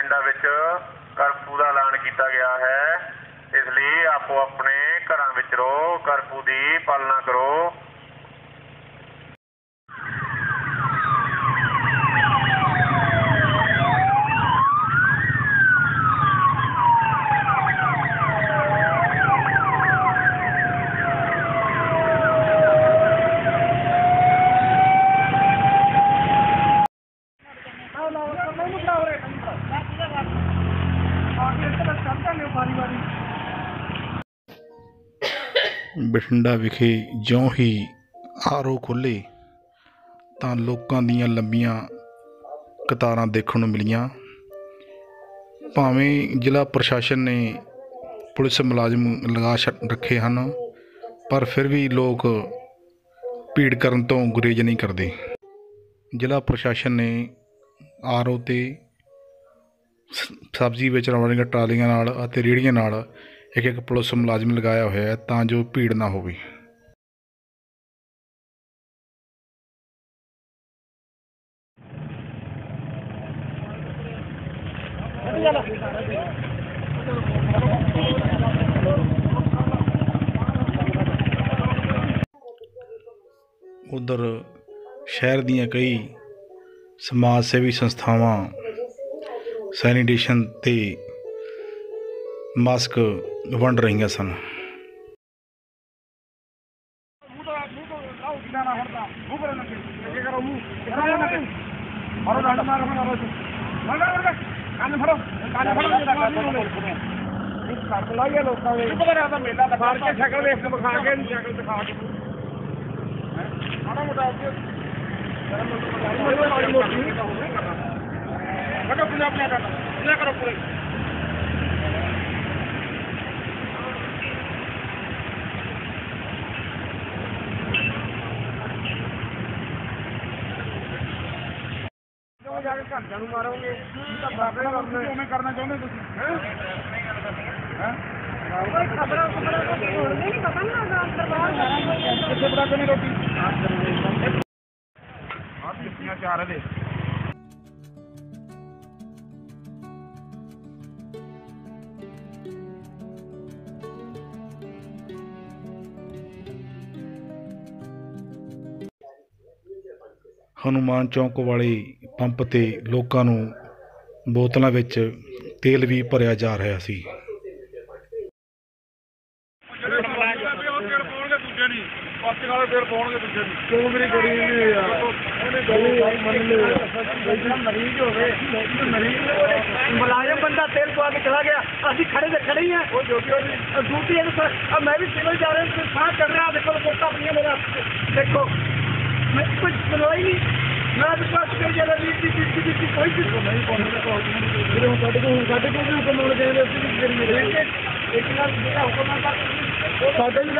ਪਿੰਡਾਂ ਵਿੱਚ ਕਰਫਿਊ ਦਾ ਐਲਾਨ ਕੀਤਾ ਗਿਆ ਹੈ। ਇਸ ਲਈ ਆਪੋ ਆਪਣੇ ਘਰਾਂ ਵਿੱਚ ਰਹੋ, ਕਰਫਿਊ ਦੀ ਪਾਲਣਾ ਕਰੋ। ਬਠਿੰਡਾ ਵਿਖੇ ਜਿਉਂ ਹੀ ਆਰਓ ਖੁੱਲ੍ਹੇ ਤਾਂ ਲੋਕਾਂ ਦੀਆਂ ਲੰਬੀਆਂ ਕਤਾਰਾਂ ਦੇਖਣ ਨੂੰ ਮਿਲੀਆਂ। ਭਾਵੇਂ ਜ਼ਿਲ੍ਹਾ ਪ੍ਰਸ਼ਾਸਨ ਨੇ ਪੁਲਿਸ ਮੁਲਾਜ਼ਮ ਲਗਾ ਰੱਖੇ ਹਨ, ਪਰ ਫਿਰ ਵੀ ਲੋਕ ਭੀੜ ਕਰਨ ਤੋਂ ਗੁਰੇਜ਼ ਨਹੀਂ ਕਰਦੇ। ਜ਼ਿਲ੍ਹਾ ਪ੍ਰਸ਼ਾਸਨ ਨੇ ਆਰਓ 'ਤੇ ਸਬਜ਼ੀ ਵੇਚਣ ਵਾਲੀਆਂ ਟਰਾਲੀਆਂ ਨਾਲ ਅਤੇ ਰੇਹੜੀਆਂ ਨਾਲ ਇੱਕ ਪੁਲਿਸ ਮੁਲਾਜ਼ਮ ਲਗਾਇਆ ਹੋਇਆ ਹੈ ਤਾਂ ਜੋ ਭੀੜ ਨਾ ਹੋਵੇ। ਉਧਰ ਸ਼ਹਿਰ ਦੀਆਂ ਕਈ ਸਮਾਜ ਸੇਵੀ ਸੰਸਥਾਵਾਂ ਸੈਨੀਟੇਸ਼ਨ ਤੇ ਮਾਸਕ ਵੰਡ ਰਹੀਆਂ ਸਨ। ਘੰਟਿਆਂ ਨੂੰ ਮਾਰੋਗੇ ਕਰਨਾ ਚਾਹੁੰਦੇ ਤੁਸੀਂ ਖਬਰਾਂ ਕਿੱਥੇ ਬਣਾ ਕੇ ਰੋਟੀ ਚਾਰ ਦੇ। ਹਨੂੰਮਾਨ ਚੌਂਕ ਵਾਲੇ ਪੰਪ 'ਤੇ ਲੋਕਾਂ ਨੂੰ ਬੋਤਲਾਂ ਵਿੱਚ ਤੇਲ ਵੀ ਭਰਿਆ ਜਾ ਰਿਹਾ ਸੀ। ਮੁਲਾਜ਼ਮ ਬੰਦਾ ਤੇਲ ਪਵਾ ਕੇ ਚਲਾ ਗਿਆ, ਅਸੀਂ ਖੜੇ ਤੇ ਖੜੇ ਹੀ ਹਾਂ। ਡਿਊਟੀ ਮੈਂ ਵੀ ਸਿਵਲ ਜਾ ਰਿਹਾ, ਸਾਹ ਚੜ ਰਿਹਾ। ਦੇਖੋ ਵੋਟਾਂ ਆਪਣੀਆਂ ਮੇਰਾ ਦੇਖੋ, ਮੈਂ ਕੁਝ ਸੁਣਵਾਈ ਨਹੀਂ। ਮੈਂ ਵਿਸ਼ਵਾਸ ਕਰੀ ਜਾਂਦਾ ਵੀ ਕੋਈ ਚੀਜ਼ ਨਹੀਂ ਪਾਉਂਦੇ। ਸਾਡੇ ਕੋਲ ਵੀ ਹੁਕਮ ਹੋਣੇ ਚਾਹੀਦੇ, ਅਸੀਂ ਵੀ ਕਰੀਏ। ਇੱਕ ਨਾਲ ਜਿਹੜਾ ਹੁਕਮ ਆਉਂਦਾ ਸਾਡੇ ਵੀ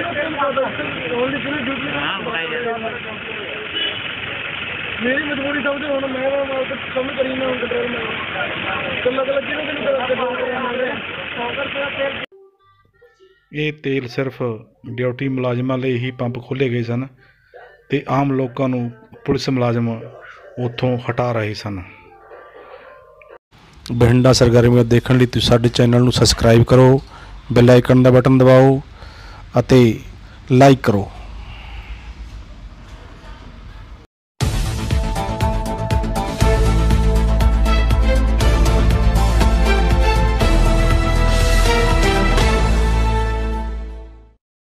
ਮੇਰੀ ਮਜਬੂਰੀ ਸਮਝੋ। ਹੁਣ ਮੈਂ ਸਮਝ ਕਰੀ ਨਾ ਕੰਟਰੋਲ ਇਹ ਤੇਲ ਸਿਰਫ ਡਿਊਟੀ ਮੁਲਾਜ਼ਮਾਂ ਲਈ ਹੀ ਪੰਪ ਖੋਲ੍ਹੇ ਗਏ ਸਨ ਤੇ ਆਮ ਲੋਕਾਂ ਨੂੰ ਪੁਲਿਸ ਮੁਲਾਜ਼ਮ ਉੱਥੋਂ ਹਟਾ ਰਹੇ ਸਨ। ਬਠਿੰਡਾ ਸਰਗਰਮੀਆਂ ਦੇਖਣ ਲਈ ਤੁਸੀਂ ਸਾਡੇ ਚੈਨਲ ਨੂੰ ਸਬਸਕ੍ਰਾਈਬ ਕਰੋ, ਬੈਲ ਆਈਕਨ ਦਾ ਬਟਨ ਦਬਾਓ ਅਤੇ ਲਾਈਕ ਕਰੋ।